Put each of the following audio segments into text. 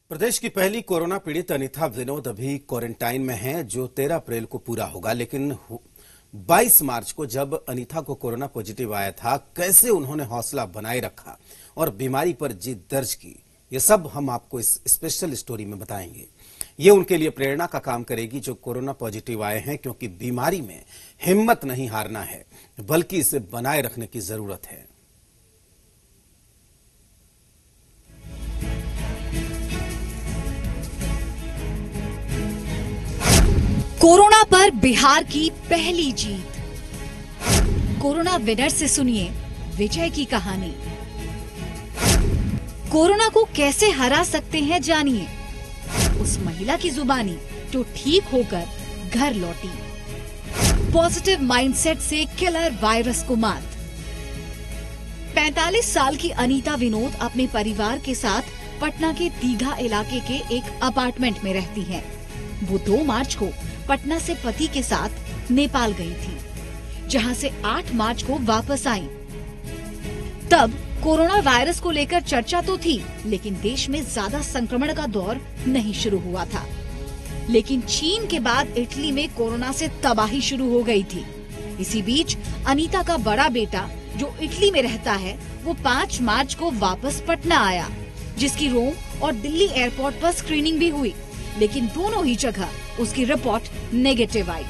प्रदेश की पहली कोरोना पीड़ित अनीता विनोद अभी क्वारंटाइन में हैं, जो 13 अप्रैल को पूरा होगा। लेकिन 22 मार्च को जब अनीता को कोरोना पॉजिटिव आया था, कैसे उन्होंने हौसला बनाए रखा और बीमारी पर जीत दर्ज की, ये सब हम आपको इस स्पेशल स्टोरी में बताएंगे। ये उनके लिए प्रेरणा का काम करेगी जो कोरोना पॉजिटिव आए हैं, क्योंकि बीमारी में हिम्मत नहीं हारना है, बल्कि इसे बनाए रखने की जरूरत है। कोरोना पर बिहार की पहली जीत। कोरोना विनर से सुनिए विजय की कहानी। कोरोना को कैसे हरा सकते हैं जानिए उस महिला की जुबानी जो ठीक होकर घर लौटी। पॉजिटिव माइंडसेट से किलर वायरस को मात। 45 साल की अनीता विनोद अपने परिवार के साथ पटना के दीघा इलाके के एक अपार्टमेंट में रहती हैं। वो 2 मार्च को पटना से पति के साथ नेपाल गई थी, जहां से 8 मार्च को वापस आई। तब कोरोना वायरस को लेकर चर्चा तो थी, लेकिन देश में ज्यादा संक्रमण का दौर नहीं शुरू हुआ था। लेकिन चीन के बाद इटली में कोरोना से तबाही शुरू हो गई थी। इसी बीच अनीता का बड़ा बेटा जो इटली में रहता है, वो 5 मार्च को वापस पटना आया, जिसकी रोम और दिल्ली एयरपोर्ट पर स्क्रीनिंग भी हुई, लेकिन दोनों ही जगह उसकी रिपोर्ट नेगेटिव आई।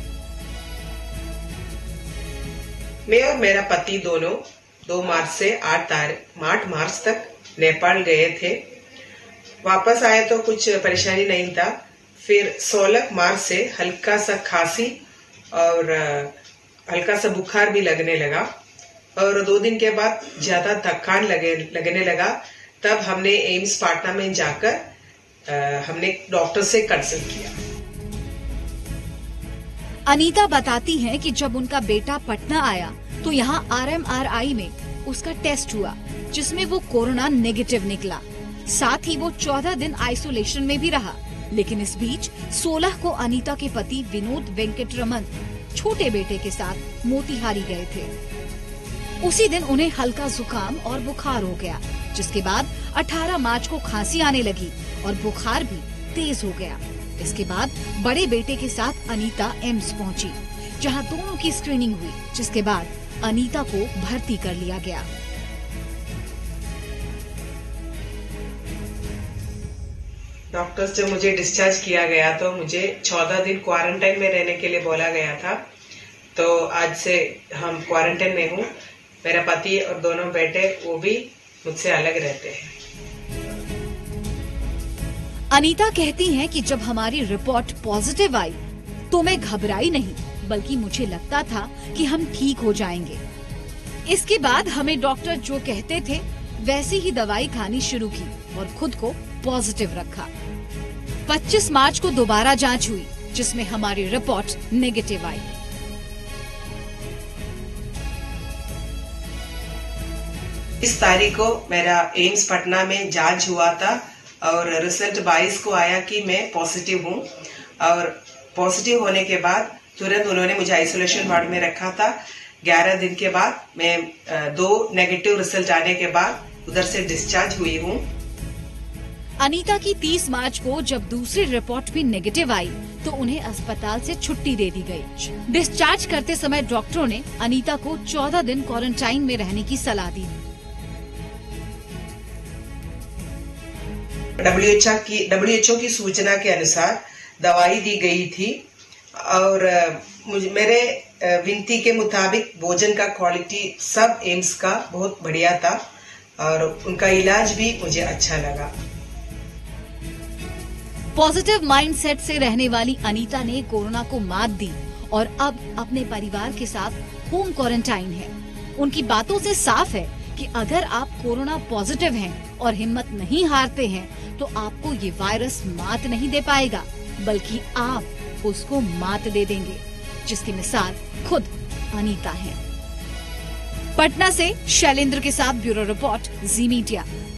मैं और मेरा पति दोनों 2 मार्च से 8 मार्च तक नेपाल गए थे। वापस आए तो कुछ परेशानी नहीं था। फिर 16 मार्च से हल्का सा खांसी और हल्का सा बुखार भी लगने लगा, और 2 दिन के बाद ज्यादा थकान लगने लगा। तब हमने एम्स पटना में जाकर हमने डॉक्टर से कंसल्ट किया। अनीता बताती हैं कि जब उनका बेटा पटना आया तो यहाँ RMRI में उसका टेस्ट हुआ, जिसमें वो कोरोना नेगेटिव निकला। साथ ही वो 14 दिन आइसोलेशन में भी रहा। लेकिन इस बीच 16 को अनीता के पति विनोद वेंकटरमन छोटे बेटे के साथ मोतिहारी गए थे। उसी दिन उन्हें हल्का जुकाम और बुखार हो गया, जिसके बाद 18 मार्च को खांसी आने लगी और बुखार भी तेज हो गया। इसके बाद बड़े बेटे के साथ अनीता एम्स पहुंची, जहां दोनों की स्क्रीनिंग हुई, जिसके बाद अनीता को भर्ती कर लिया गया। डॉक्टर से मुझे डिस्चार्ज किया गया तो मुझे 14 दिन क्वारंटाइन में रहने के लिए बोला गया था। तो आज से हम क्वारंटाइन में हूँ। मेरा पति और दोनों बेटे वो भी मुझसे अलग रहते हैं। अनीता कहती हैं कि जब हमारी रिपोर्ट पॉजिटिव आई तो मैं घबराई नहीं, बल्कि मुझे लगता था कि हम ठीक हो जाएंगे। इसके बाद हमें डॉक्टर जो कहते थे वैसी ही दवाई खानी शुरू की और खुद को पॉजिटिव रखा। 25 मार्च को दोबारा जांच हुई, जिसमें हमारी रिपोर्ट नेगेटिव आई। इस तारीख को मेरा एम्स पटना में जांच हुआ था और रिजल्ट 22 को आया कि मैं पॉजिटिव हूँ। और पॉजिटिव होने के बाद तुरंत उन्होंने मुझे आइसोलेशन वार्ड में रखा था। 11 दिन के बाद मैं 2 नेगेटिव रिजल्ट आने के बाद उधर से डिस्चार्ज हुई हूँ। अनीता की 30 मार्च को जब दूसरी रिपोर्ट भी नेगेटिव आई तो उन्हें अस्पताल से छुट्टी दे दी गई। डिस्चार्ज करते समय डॉक्टरों ने अनीता को 14 दिन क्वारंटाइन में रहने की सलाह दी। WHO की सूचना के अनुसार दवाई दी गई थी और मेरे विनती के मुताबिक भोजन का क्वालिटी सब एम्स का बहुत बढ़िया था और उनका इलाज भी मुझे अच्छा लगा। पॉजिटिव माइंडसेट से रहने वाली अनीता ने कोरोना को मात दी और अब अपने परिवार के साथ होम क्वारंटाइन है। उनकी बातों से साफ है कि अगर आप कोरोना पॉजिटिव हैं और हिम्मत नहीं हारते हैं तो आपको ये वायरस मात नहीं दे पाएगा, बल्कि आप उसको मात दे देंगे, जिसकी मिसाल खुद अनीता है। पटना से शैलेंद्र के साथ ब्यूरो रिपोर्ट, जी मीडिया।